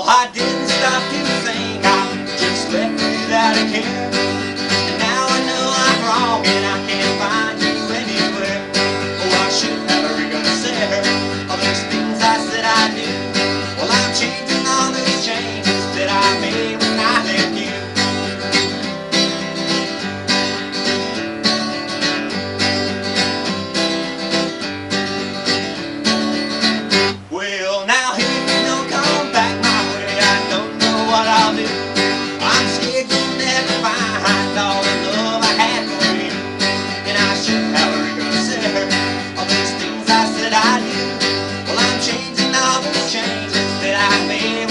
I didn't stop to think, I just left without a care. And now I know I'm wrong and I can't find you anywhere. Oh, I should have reconsidered all those things I said I do. Well, I'm changing all those changes that I made when I left you. Well, now if you don't come back my way, I don't know what I'll do. I'm scared you'll never find all the love I had for you. And I should have reconsidered all those things I said I do. Well, I'm changing all those changes that I made